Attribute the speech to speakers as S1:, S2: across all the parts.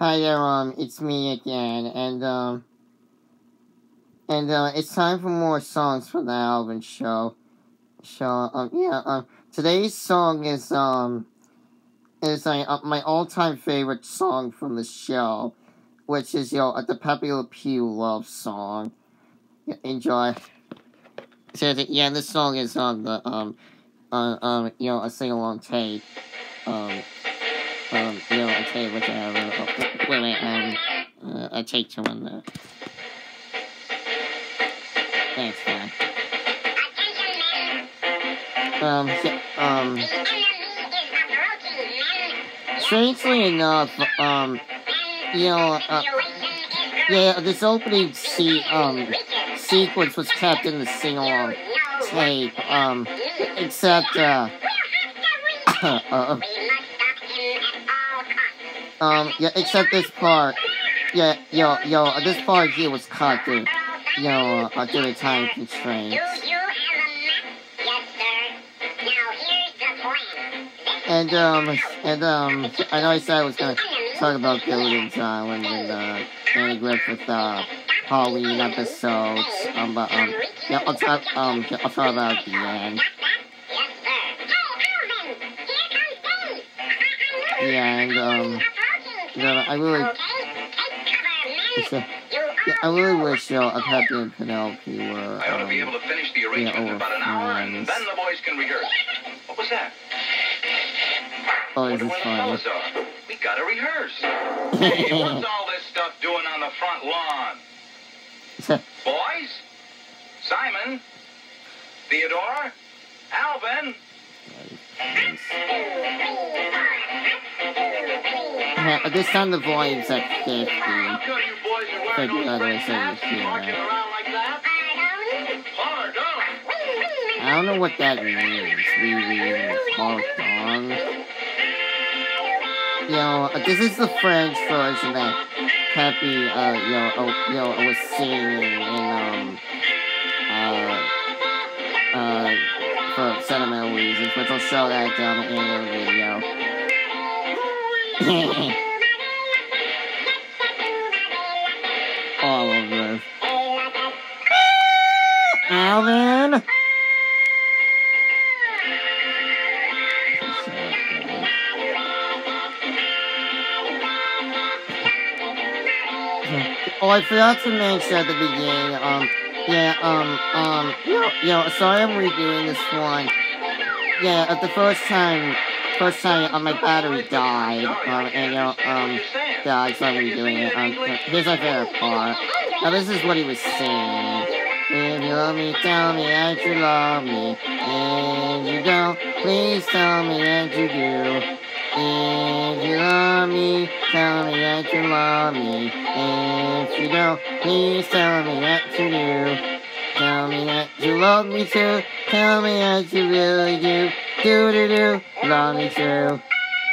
S1: Hi there, it's me again, and it's time for more songs for the Alvin show. Today's song is my all-time favorite song from the show, which is, the Pepe Le Pew love song. Yeah, enjoy. So, this song is on the, a sing-along tape, a tape which I have, a take two in there. Thanks, man. Strangely enough, this opening sequence was kept in the sing-along tape, except, except this part. This part here was cut due to time constraints. And I know I said I was gonna talk about Gilligan's Island and Andy Griffith Halloween episodes. I'll talk about it at the end. I really wish Pepe and Penelope were
S2: I ought to be able to finish the arrangement in about an hour, and then the boys can rehearse. What was that?
S1: Oh, this is funny.
S2: We gotta rehearse. Hey, what's all this stuff doing on the front lawn? Boys? Simon? Theodore? Alvin?
S1: This time the volume's at 50.
S2: How come you boys are wearing those hats and marching around like that? Pardon.
S1: I don't know what that means. Pardon. This is the French version that Pepe, was singing in, for sentimental reasons, which I'll show that, in the video. All of this. Alvin! Oh, I forgot to mention at the beginning, sorry I'm redoing this one. The first time, my battery died, died, so I'm redoing it. Here's my favorite part. Now, this is what he was saying. If you love me, tell me that you love me. If you don't, please tell me that you do. If you love me, tell me that you love me. If you don't, please tell me that you do. Tell me that you love me too. Tell me that you really do. Do. Love me too.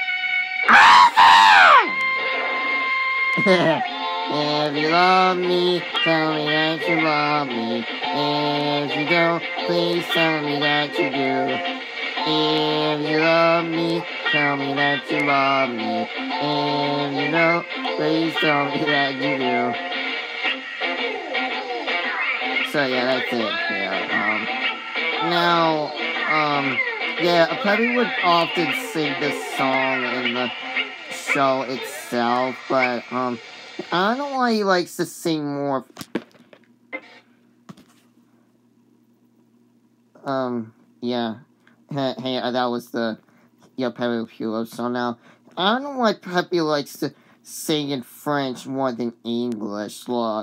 S1: If you love me, tell me that you love me. If you don't, please tell me that you do. If you love me, tell me that you love me. If you don't, please tell me that you do. So that's it here. Pepe would often sing this song in the show itself, but I don't know why he likes to sing more. Hey, that was the Pepe Le Pew song. Now, I don't know why Pepe likes to sing in French more than English.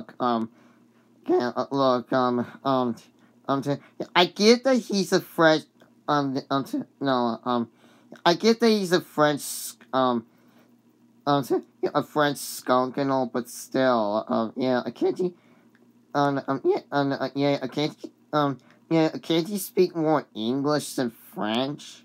S1: I get that he's a French, I get that he's a French, a French skunk and all, but still, can't you speak more English than French?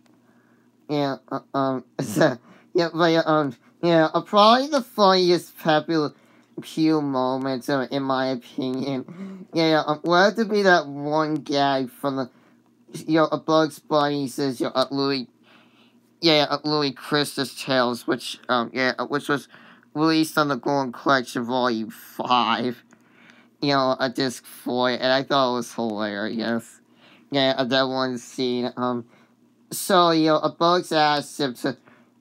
S1: Probably the funniest Pepe Le Pew moments, in my opinion, would have to be that one gag from the, a Bugs Bunny says, Louis Christmas Tales, which was released on the Golden Collection Volume 5, a disc 4, and I thought it was hilarious. Yeah, that one scene, so, Bugs asked him to,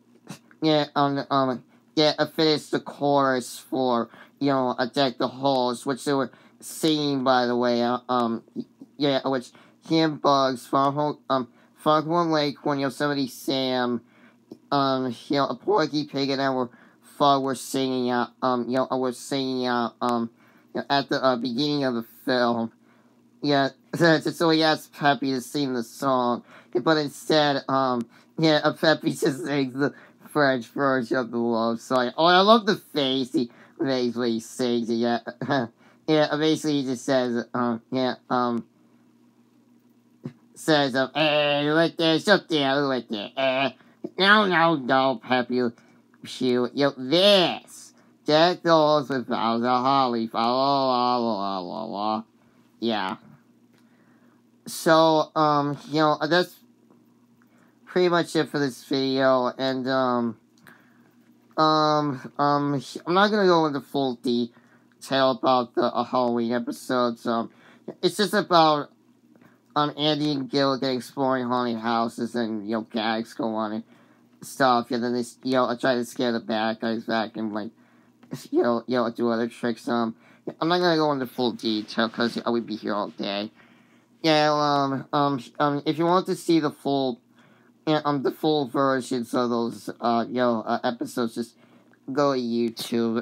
S1: finish the chorus for, a Deck the Halls, which they were singing, by the way, which he and Bugs, Foghorn Leghorn, Yosemite Sam, a Porky Pig, and Frog were singing out, at the beginning of the film. Yeah, so he asked Pepe to sing the song, but instead, Pepe just sings the French version of the love song. Oh, I love the face he makes when he sings it. Yeah, basically he just says, hey, right there, shut down, right there, no, Pepe, shoot, this, Jack goes with Bowser Holly, la. Yeah. So, that's pretty much it for this video, and, I'm not gonna go into full detail about the Halloween episodes, it's just about, Andy and Gil get exploring haunted houses, and, gags go on and stuff, and then they, try to scare the bad guys back, and, like, do other tricks, I'm not gonna go into full detail, because I would be here all day. Yeah, if you want to see the full versions of those, episodes, just go to YouTube.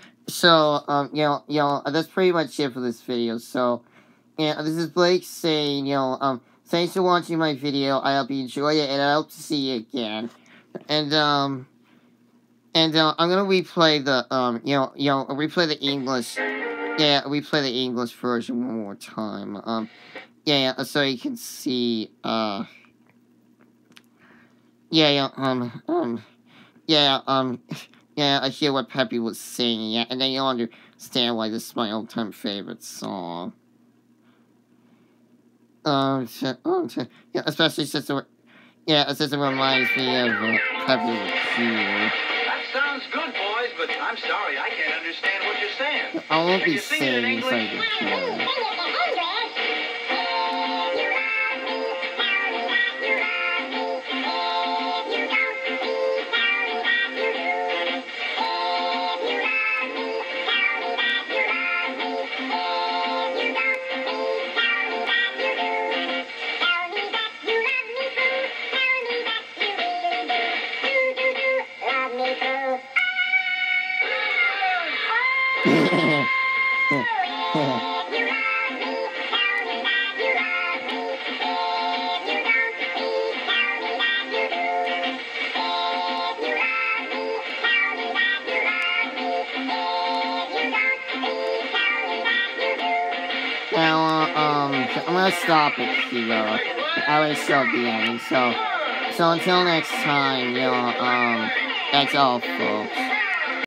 S1: That's pretty much it for this video. So, this is Blake saying, thanks for watching my video. I hope you enjoy it, and I hope to see you again. And, I'm gonna replay the, replay the English, replay the English version one more time. So you can see, I hear what Pepe was singing, and then you'll understand why this is my all-time favorite song. Especially since it reminds me of, Pepe the Q.
S2: That sounds good, boys, but I'm sorry, I can't understand what you're saying.
S1: I won't
S2: Can
S1: be
S2: you sing it in
S1: singing so
S2: English?
S1: you can hear. I'm gonna stop it here. I already showed the ending, so until next time, that's all, folks.